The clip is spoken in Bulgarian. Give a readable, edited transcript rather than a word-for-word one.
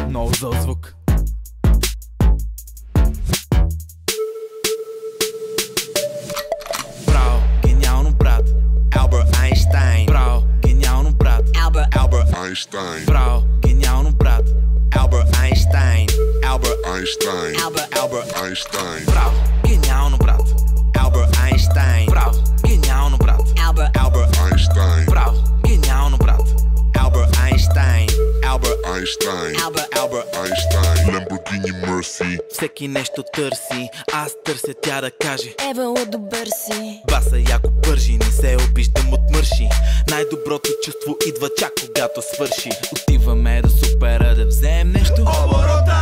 Много зъл звук. Браво, гениално брат. Алберт Айнщайн. Браво, гениално брат. Алберт Einstein. Браво, гениално брат. Алберт Айнщайн. Алберт Einstein. Алберт Einstein. Браво, гениално брат. Алберт Айнщайн. Браво, гениално брат. Алберт Einstein. Браво, гениално брат. Алберт Айнщайн. Алберт Einstein. Алберт Einstein. Lamborghini Mercy. Всеки нещо търси, аз търся тя да каже. Евало, добър си. Баса яко пържи, не се обиждам от мърши. Най-доброто чувство идва чак когато свърши. Отиваме до супера да вземем нещо. Оборота